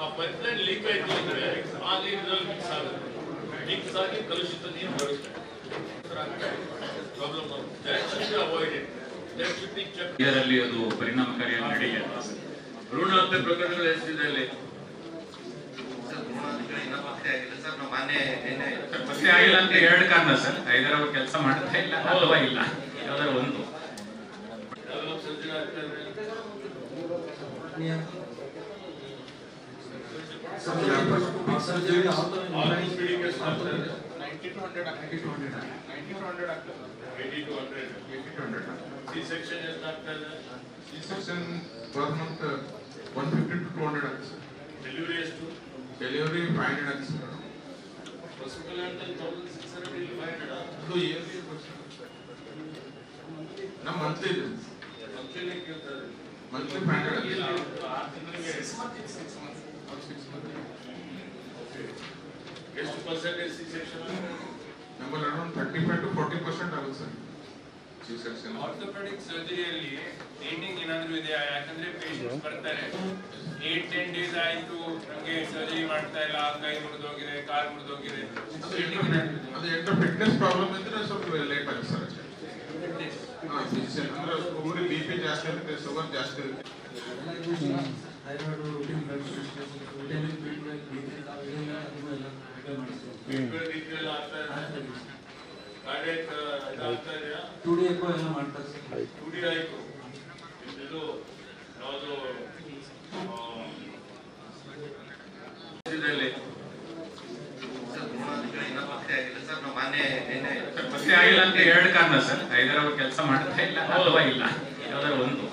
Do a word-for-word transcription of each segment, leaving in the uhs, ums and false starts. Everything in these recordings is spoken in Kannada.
ಆ ಪೈಪ್ಲೈನ್ ಲೀಕ್ ಆಯ್ತು ಅಂದ್ರೆ ಆ ನೀರಿನಲ್ಲಿ ಮಿಕ್ಸ್ ಆಗುತ್ತೆ, ಮಿಕ್ಸ್ ಆಗಿ ಕಲುಷಿತ ನೀರು ಬರುತ್ತೆ. ಇದರಲ್ಲಿ ಅದು ಪರಿಣಾಮಕಾರಿಯಾಗಿ ನಡೆಯುತ್ತೆ. ಭ್ರೂಣಹತ್ಯೆ ಪ್ರಕರಣಗಳು ಎಷ್ಟಿದೆ ಅಲ್ಲಿ? ಪತ್ತೆ ಆಗಿಲ್ಲ ಅಂತ ಎರಡು ಕಾರಣ ಸರ್. ಐದರ ಅವ್ರು ಕೆಲಸ ಮಾಡ್ತಾ ಇಲ್ಲ ಅಥವಾ ಇಲ್ಲ, ಯಾವ್ದಾರ ಒಂದು. per month one fifty to two hundred ಆಗುತ್ತೆ ಸರ್. ಡೆಲಿವರಿ ಎಷ್ಟು? ಡೆಲಿವರಿ five hundred ಆಗುತ್ತೆ ಸರ್. ಹಾಸ್ಪಿಟಲ್ ಅಂತ one thousand six hundred ಇಲ್ಲಿ five hundred ಅದು ಇಯರ್ಲಿ ನಮ್ಮ ಮಂತ್ಲಿ ಇದೆ. ಮಂತ್ಲಿ ಕೇಳ್ತಾರೆ. ಮಂತ್ಲಿ five hundred ಆಗುತ್ತೆ. ಆರು ತಿಂಗಳಿಗೆ six months six months ಎಷ್ಟು ಪರ್ಸೆಂಟೇಜ್ ಸಿ ಸೆಕ್ಷನ್? ನಮ್ಮಲ್ಲಿ around thirty-five to forty percent ಆಗುತ್ತೆ ಸರ್. ಸಿ ಸೆಕ್ಷನ್ ಆರ್ಥೋಪೆಡಿಕ್ ಸರ್ಜರಿಯಲ್ಲಿ ಟ್ರೈನಿಂಗ್ ಏನಾದರೂ ಇದೆಯಾ? ಯಾಕಂದ್ರೆ ಪೇಷಂಟ್ಸ್ ಬರ್ತಾರೆ ಏಟ್ ಟೆನ್ ಡೇಸ್ ಆಯ್ತು ನಮಗೆ ಸರ್ಜರಿ ಮಾಡ್ತಾ ಇಲ್ಲ, ಕೈ ಮುರಿದೋಗಿದೆ, ಕಾಲು ಮುರಿದೋಗಿದೆ. ಅದು ಎಂಟು ಫಿಟ್ನೆಸ್ ಪ್ರಾಬ್ಲಮ್ ಇದ್ರೆ ಸ್ವಲ್ಪ ಲೇಟ್ ಆಗುತ್ತೆ ಸರ್ ಅಷ್ಟೇ. ಹಾಂ ಫಿಸಿಷಿಯನ್ ಅಂದ್ರೆ ಒಬ್ಬರಿಗೆ ಬಿ ಪಿ ಜಾಸ್ತಿ ಇರುತ್ತೆ, ಶುಗರ್ ಜಾಸ್ತಿ ಇರುತ್ತೆ. ಟೂ ಡಿ ಎಕೋ ಎಲ್ಲ ಮಾಡ್ತಾರೆ ಸರ್. ಟೂ ಡಿ ಆಯ್ತು. ಇದು ಯಾವುದು ಪತ್ತೆ ಆಗಿಲ್ಲ ಅಂತ ಎರಡು ಕಾರಣ ಸರ್. ಐದರ ಅವ್ರು ಕೆಲಸ ಮಾಡ್ತಾ ಇಲ್ಲ ಅಥವಾ ಇಲ್ಲ, ಯಾವ್ದಾರ ಒಂದು.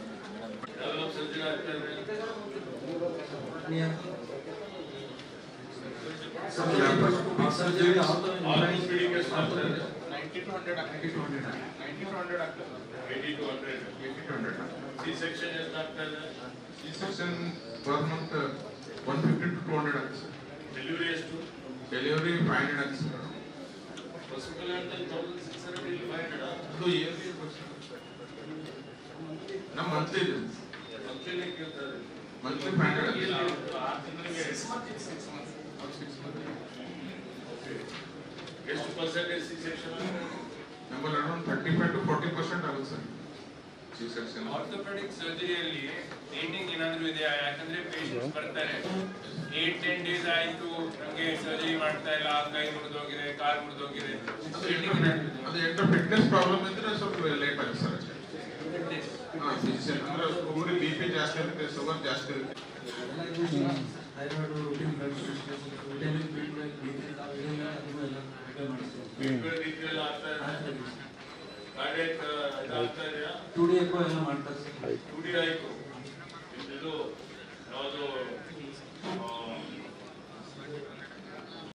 ಸಿ ಸೆಕ್ಷನ್ ಎಷ್ಟು ಆಗ್ತದೆ? C section per month one fifty to two hundred ಆಗುತ್ತೆ ಸರ್. ಡೆಲಿವರಿ ಎಷ್ಟು? ಡೆಲಿವರಿ five hundred ಆಗುತ್ತೆ ಸರ್. ಹಾಸ್ಪಿಟಲ್ ಅಂತ one thousand six hundred ಇಲ್ಲಿ five hundred ಅದು ಇಯರ್ಲಿ ನಮ್ಮ ಮಂತ್ಲಿ ಇದೆ. ಮಂತ್ಲಿ ಕೇಳ್ತಾರೆ. ಮಂತ್ಲಿ five hundred ಆಗುತ್ತೆ. ಆರು ತಿಂಗಳಿಗೆ six months six months ಎಷ್ಟು ಪರ್ಸೆಂಟೇಜ್ ಸಿ ಸೆಕ್ಷನ್? ನಮ್ಮಲ್ಲಿ around thirty-five to forty percent ಆಗುತ್ತೆ ಸರ್. ಸಿ ಸೆಕ್ಷನ್ ಆರ್ಥೋಪೆಡಿಕ್ ಸರ್ಜರಿಯಲ್ಲಿ ಟ್ರೈನಿಂಗ್ ಏನಾದರೂ ಇದೆಯಾ? ಯಾಕಂದ್ರೆ ಪೇಷಂಟ್ಸ್ ಬರ್ತಾರೆ ಏಟ್ ಟೆನ್ ಡೇಸ್ ಆಯ್ತು ನಮಗೆ ಸರ್ಜರಿ ಮಾಡ್ತಾ ಇಲ್ಲ, ಕೈ ಮುರಿದೋಗಿದೆ, ಕಾಲು ಮುರಿದೋಗಿದೆ. ಅದು ಎಂಟು ಫಿಟ್ನೆಸ್ ಪ್ರಾಬ್ಲಮ್ ಇದ್ರೆ ಸ್ವಲ್ಪ ಲೇಟ್ ಆಗುತ್ತೆ ಸರ್ ಅಷ್ಟೇ. ಹಾಂ ಫಿಸಿಷಿಯನ್ ಅಂದ್ರೆ ಒಬ್ಬರಿಗೆ ಬಿ ಪಿ ಜಾಸ್ತಿ ಇರುತ್ತೆ, ಶುಗರ್ ಜಾಸ್ತಿ ಇರುತ್ತೆ. ಟೂ ಡಿ ಎಕೋ ಎಲ್ಲ ಮಾಡ್ತಾರೆ ಸರ್. ಟೂ ಡಿ ಆಯ್ತು.